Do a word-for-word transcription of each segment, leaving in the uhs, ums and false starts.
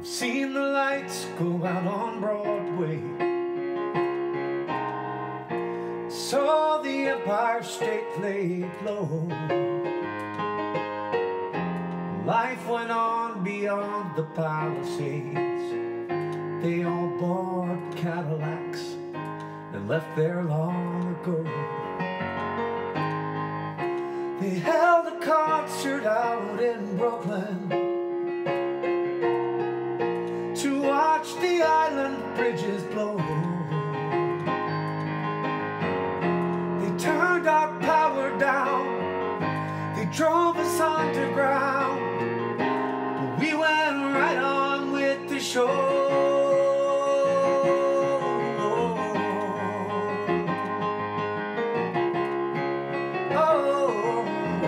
Seen the lights go out on Broadway, saw the Empire State Flag low. Life went on beyond the Palisades. They all bought Cadillacs and left there long ago. They held a concert out in Brooklyn to watch the island bridges blow. They turned our power down, they drove us underground, but we went right on with the show. Oh,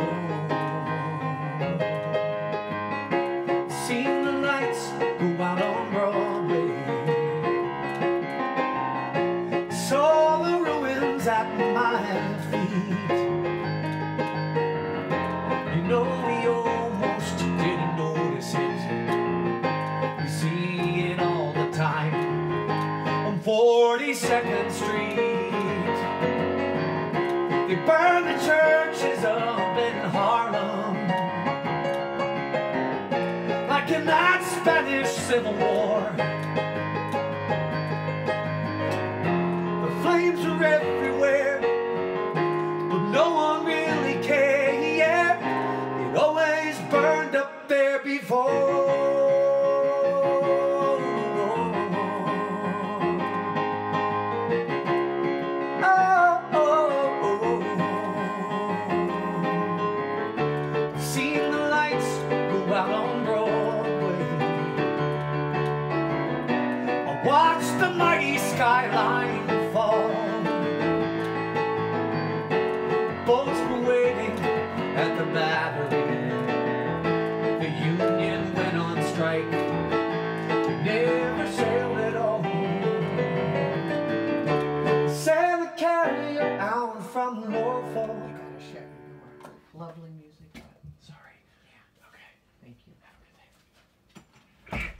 seen the lights go out on Broadway, saw the ruins at my feet. You know we almost didn't notice it. We see it all the time on forty-second Street. They burn the churches up in Harlem, like in that Spanish Civil War. The flames are everywhere, but no one really cared. It always burned up there before. Oh, oh, oh. Seen the lights go out on Broadway, I watched the mighty skyline fall. Boats were waiting at the Battery. The Union went on strike, never sailed at all. Sailed a carrier out from Norfolk. You gotta share your lovely music. Sorry. Yeah. Okay. Thank you. Have a good day.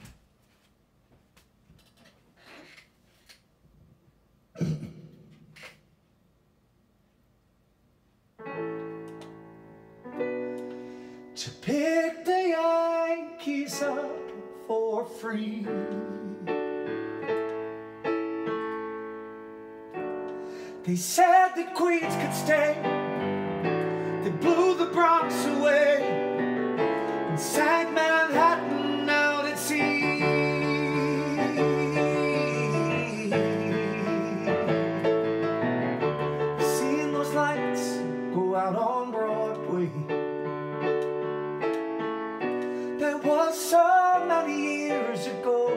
To pick the Yankees up for free, they said the Queens could stay. They blew the Bronx away and sang Manhattan out at sea. Seen those lights go out on Broadway. That was so many years ago,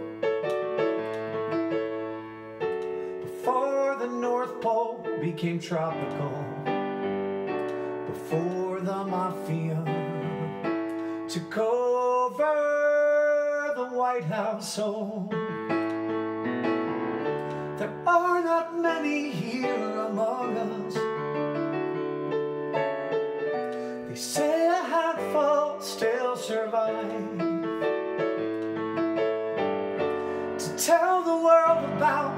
before the North Pole became tropical, before the mafia took over the White House. So there are not many here among us. They say a handful still survive to tell the world about